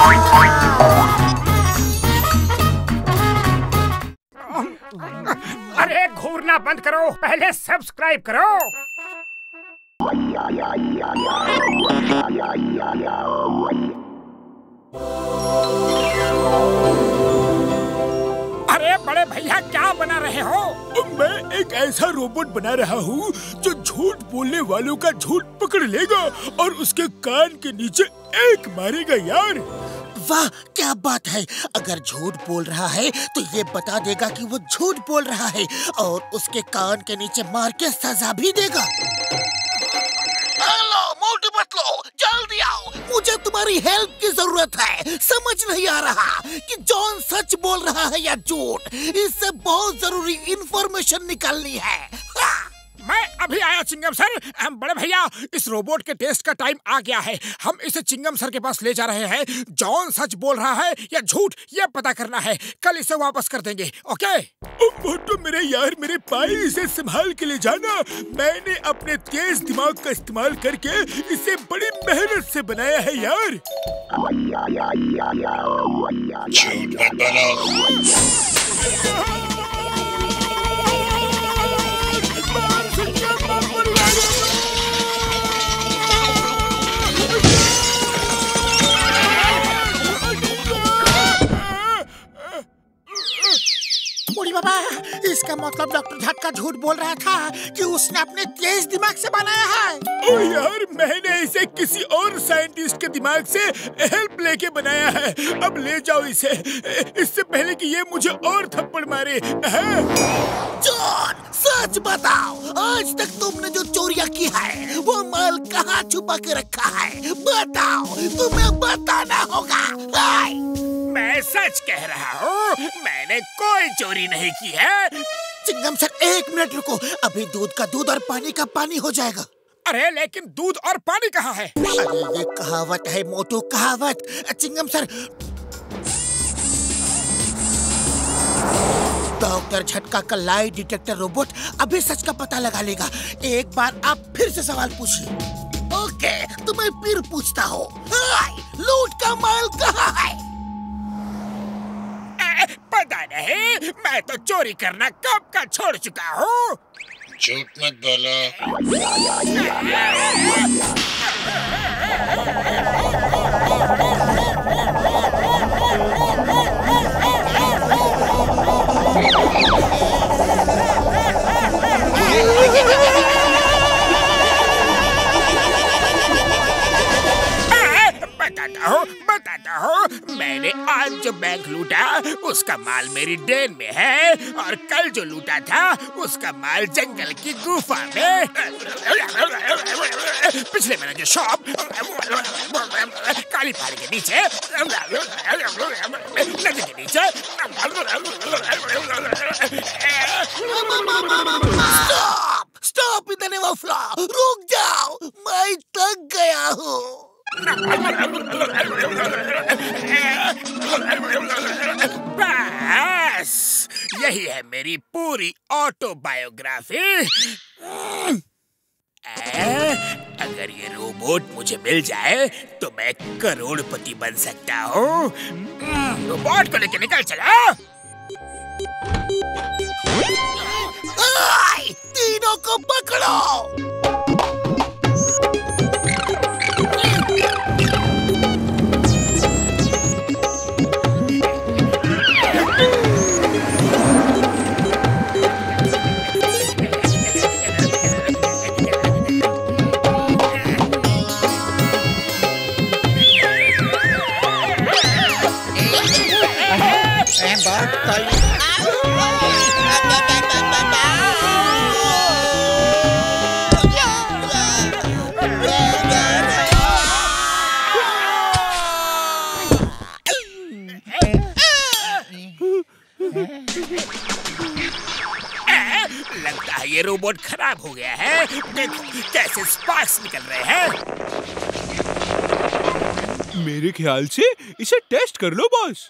अरे घूरना बंद करो, पहले सब्सक्राइब करो। अरे बड़े भैया क्या बना रहे हो? मैं एक ऐसा रोबोट बना रहा हूँ जो झूठ बोलने वालों का झूठ पकड़ लेगा और उसके कान के नीचे एक मारेगा यार। वाह क्या बात है। अगर झूठ बोल रहा है तो ये बता देगा कि वो झूठ बोल रहा है और उसके कान के नीचे मार के सजा भी देगा। हेलो मोटू पतलू, जल्दी आओ, मुझे तुम्हारी हेल्प की जरूरत है। समझ नहीं आ रहा कि जॉन सच बोल रहा है या झूठ। इससे बहुत जरूरी इंफॉर्मेशन निकालनी है। मैं अभी आया चिंगम सर। बड़े भैया इस रोबोट के टेस्ट का टाइम आ गया है। हम इसे चिंगम सर के पास ले जा रहे हैं। जॉन सच बोल रहा है या झूठ ये पता करना है। कल इसे वापस कर देंगे। ओके? मोटू मेरे यार, मेरे भाई, इसे संभाल के ले जाना। मैंने अपने तेज दिमाग का इस्तेमाल करके इसे बड़ी मेहनत से बनाया है यार। झूठ मत बोलो। बूढ़ी बाबा, इसका मतलब डॉक्टर झटका झूठ बोल रहा था कि उसने अपने तेज दिमाग से बनाया है। ओ यार, मैंने इसे किसी और साइंटिस्ट के दिमाग से हेल्प लेके बनाया है। अब ले जाओ इसे, इससे पहले कि ये मुझे और थप्पड़ मारे। जॉन सच बताओ, आज तक तुमने जो चोरियां की है वो माल कहाँ छुपा के रखा है? बताओ, तुम्हें बताना होगा। मैं सच कह रहा हूँ, मैंने कोई चोरी नहीं की है। चिंगम सर एक मिनट रुको, अभी दूध का दूध और पानी का पानी हो जाएगा। अरे लेकिन दूध और पानी कहाँ है? अरे ये कहावत है मोटू, कहावत। चिंगम सर, डॉक्टर झटका का लाई डिटेक्टर रोबोट अभी सच का पता लगा लेगा। एक बार आप फिर से सवाल पूछिए। ओके, तो मैं फिर पूछता हूँ, लूट का माल कहाँ है? पता नहीं, मैं तो चोरी करना कब का छोड़ चुका हूँ। झूठ मत बोलो। बताता हूँ, मैंने आज जो बैंक लूटा उसका माल मेरी डेन में है और कल जो लूटा था उसका माल जंगल की गुफा में। पिछले महीने जो शॉप काली पहाड़ी के नीचे, नदी के नीचे। स्टॉप इतने वफला, रुक जाओ, मैं थक गया हूँ। बस यही है मेरी पूरी ऑटोबायोग्राफी। अगर ये रोबोट मुझे मिल जाए तो मैं करोड़पति बन सकता हूँ। रोबोट को लेके निकल चला। तीनों को पकड़ो। लगता है ये रोबोट खराब हो गया है। देखो कैसे स्पार्क्स निकल रहे हैं। मेरे ख्याल से इसे टेस्ट कर लो बॉस।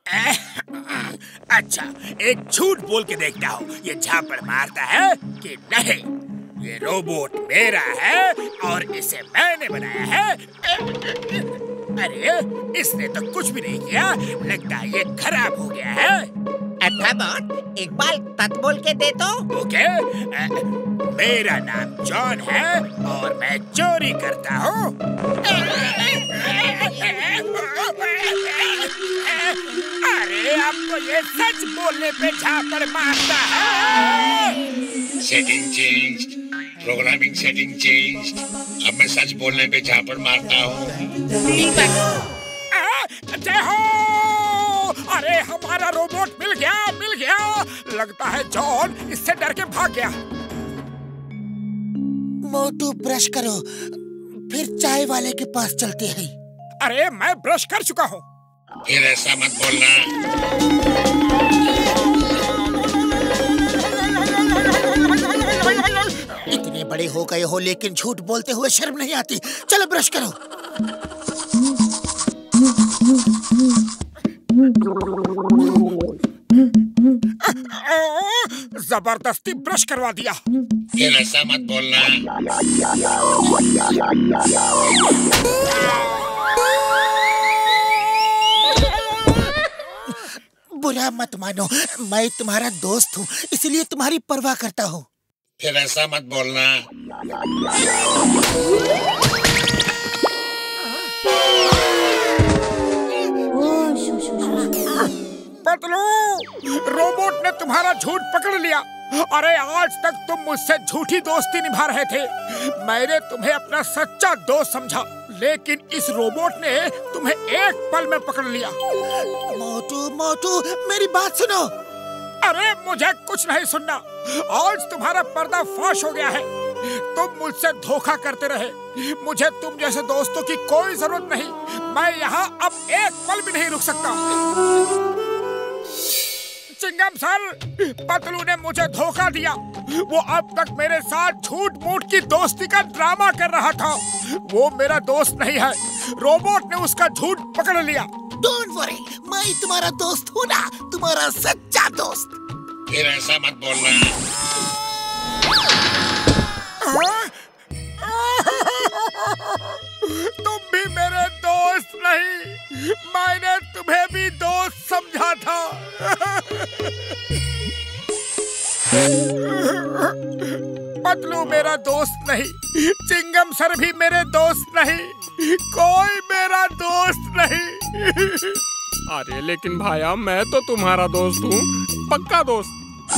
अच्छा, एक झूठ बोल के देखता हूँ ये झापड़ मारता है कि नहीं। ये रोबोट मेरा है और इसे मैंने बनाया है। अरे इसने तो कुछ भी नहीं किया, लगता है ये खराब हो गया है। अच्छा बॉस, एक बार सच बोल के दे तो। ओके, मेरा नाम जॉन है और मैं चोरी करता हूँ। अरे आपको ये सच बोलने पे झापड़ मारता है। Setting change, programming setting change. अब मैं सच बोलने पे झापड़ मारता हूँ। जय हो! अरे हमारा रोबोट मिल गया, मिल गया। लगता है जॉन इससे डर के भाग गया। मोटू ब्रश करो, फिर चाय वाले के पास चलते हैं। अरे मैं ब्रश कर चुका हूँ। फिर ऐसा मत बोलना। इतने बड़े हो गए हो लेकिन झूठ बोलते हुए शर्म नहीं आती। चलो ब्रश करो। जबरदस्ती ब्रश करवा दिया। फिर ऐसा मत बोलना। बुरा मत मानो, मैं तुम्हारा दोस्त हूँ, इसलिए तुम्हारी परवाह करता हूँ। फिर ऐसा मत बोलना। पतलू, रोबोट ने तुम्हारा झूठ पकड़ लिया। अरे आज तक तुम मुझसे झूठी दोस्ती निभा रहे थे। मैंने तुम्हें अपना सच्चा दोस्त समझा, लेकिन इस रोबोट ने तुम्हें एक पल में पकड़ लिया। मोटू मोटू मेरी बात सुनो। अरे मुझे कुछ नहीं सुनना। आज तुम्हारा पर्दाफाश हो गया है। तुम मुझसे धोखा करते रहे। मुझे तुम जैसे दोस्तों की कोई जरूरत नहीं। मैं यहाँ अब एक पल भी नहीं रुक सकता। चिंगम सर, पतलू ने मुझे धोखा दिया। वो अब तक मेरे साथ झूठ मूठ की दोस्ती का ड्रामा कर रहा था। वो मेरा दोस्त नहीं है। रोबोट ने उसका झूठ पकड़ लिया। डोंट वरी, मैं तुम्हारा दोस्त हूँ ना, तुम्हारा सच्चा दोस्त। फिर ऐसा मत बोलना। तुम भी मेरे दोस्त नहीं। मैंने तुम्हें भी दोस्त समझा था। पतलू मेरा दोस्त नहीं, चिंगम सर भी मेरे दोस्त नहीं, कोई मेरा दोस्त नहीं। अरे लेकिन भाया, मैं तो तुम्हारा दोस्त हूँ, पक्का दोस्त।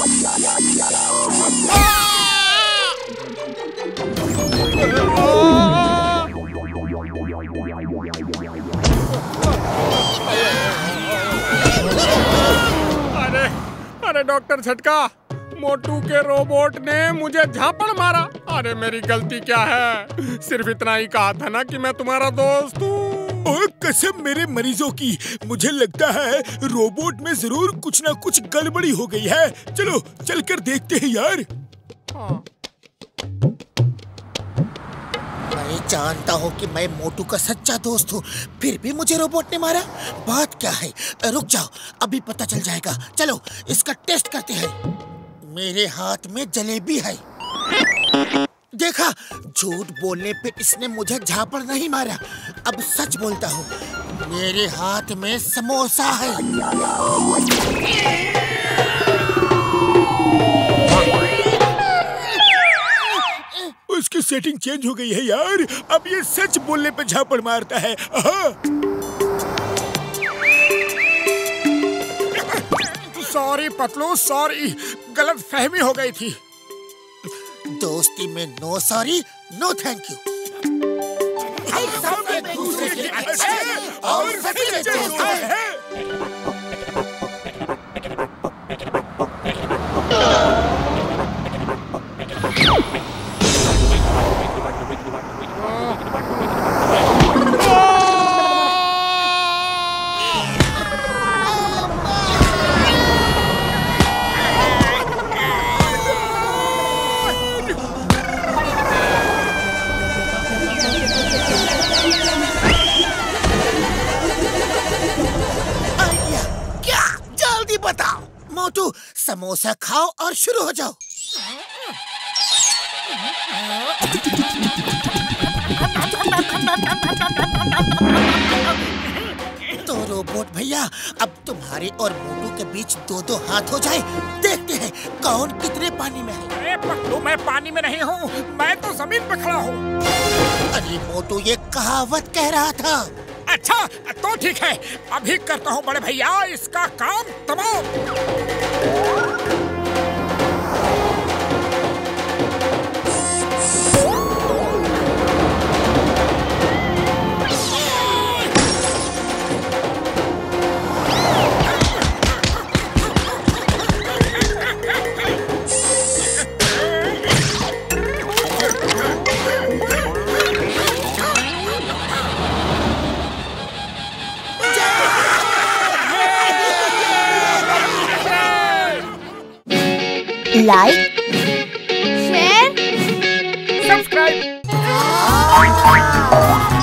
अरे डॉक्टर झटका, मोटू के रोबोट ने मुझे झापड़ मारा। अरे मेरी गलती क्या है? सिर्फ इतना ही कहा था ना कि मैं तुम्हारा दोस्त हूँ। और कसम मेरे मरीजों की, मुझे लगता है रोबोट में जरूर कुछ ना कुछ गड़बड़ी हो गई है। चलो चलकर देखते हैं यार। हाँ। मैं जानता हूँ कि मैं मोटू का सच्चा दोस्त हूँ, फिर भी मुझे रोबोट ने मारा। बात क्या है? रुक जाओ, अभी पता चल जाएगा। चलो इसका टेस्ट करते हैं। मेरे हाथ में जलेबी है। देखा, झूठ बोलने पे इसने मुझे झापड़ नहीं मारा। अब सच बोलता हूँ, मेरे हाथ में समोसा है। उसकी सेटिंग चेंज हो गई है यार। अब ये सच बोलने पे झापड़ मारता है। सॉरी पतलू, सॉरी, गलत फहमी हो गई थी। दोस्ती में no sorry, no thank you. सब एक दूसरे के अच्छे और सच्चे दोस्त हैं। बताओ मोटू, समोसा खाओ और शुरू हो जाओ। भैया, अब तुम्हारे और मोटू के बीच दो हाथ हो जाए। देखते हैं कौन कितने पानी में है। अरे पतलू, मैं पानी में नहीं हूँ, मैं तो जमीन पे खड़ा हूँ। अरे मोटू, ये कहावत कह रहा था। अच्छा तो ठीक है, अभी करता हूँ बड़े भैया इसका काम तमाम। Like, share, subscribe.